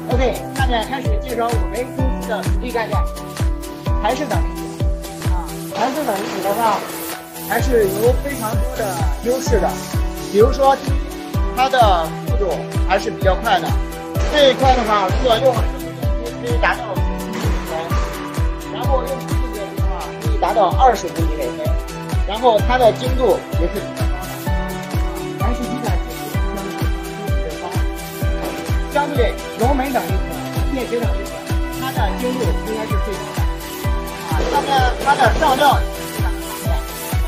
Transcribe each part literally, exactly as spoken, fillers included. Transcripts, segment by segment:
OK， 下面开始介绍我们公司的主力概念——台式等离子。啊，台式等离子的话，还是有非常多的优势的。比如说，第一，它的速度还是比较快的。这一块的话，如果用十五节可以达到十五米每分，然后用十四节的话可以达到二十五米每分。然后它的精度也是比较高的，还是比较精度相对比较高。相对柔美等离子、便携等离子，它的精度应该是最高的。啊，下面它的上料非常的方便，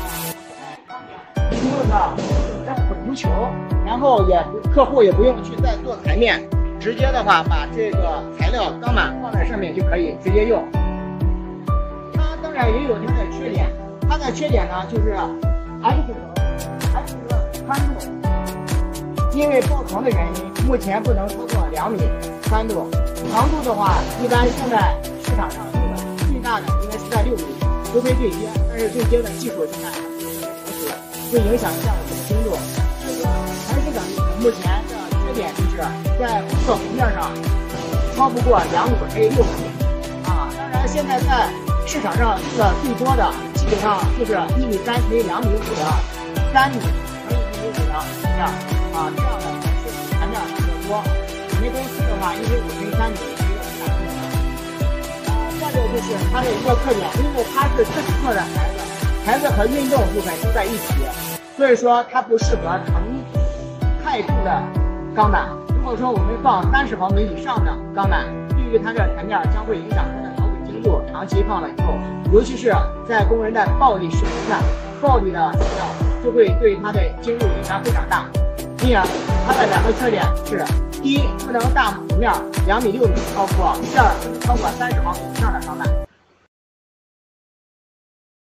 不用的再混出球，然后也客户也不用去再做裁面，直接的话把这个材料钢板放在上面就可以直接用。它当然也有它的缺点。它的缺点呢，就是 X 轴 X 轴宽度，因为爆床的原因，目前不能超过两米宽度。长度的话，一般现在市场上用的最大的应该是在六米，除非对接，但是对接的技术现在会影响项目的精度。所以说，台式等离子目前的缺点就是在工作平面上超不过两米 A 六米啊。当然，现在在市场上用的最多的。基本上就是一米三乘以两米五的，三米乘以一米五的这样啊，这样的是材料比较多。我们公司的话，一米五乘以三米是一个很大的。呃，再一个就是它的一个特点，因为它是四十克的台子，台子和运动部分都在一起，所以说它不适合承太重的钢板。如果说我们放三十毫米以上的钢板，对于它的台面将会影响它的导轨精度，长期放了以后。尤其是在工人的暴力使用下，暴力的材料就会对它的精度影响非常大。因而，它的两个缺点是：第一，不能大幅面两米六米超过；第二，不能超过三十毫米以上的钢板。